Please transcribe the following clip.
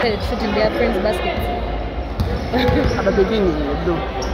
Shooting their friends' baskets. At the beginning, you do.